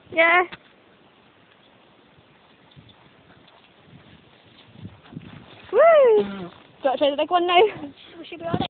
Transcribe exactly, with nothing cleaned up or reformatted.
Yeah. Woo! Do you want to try the big one now? We should be on it.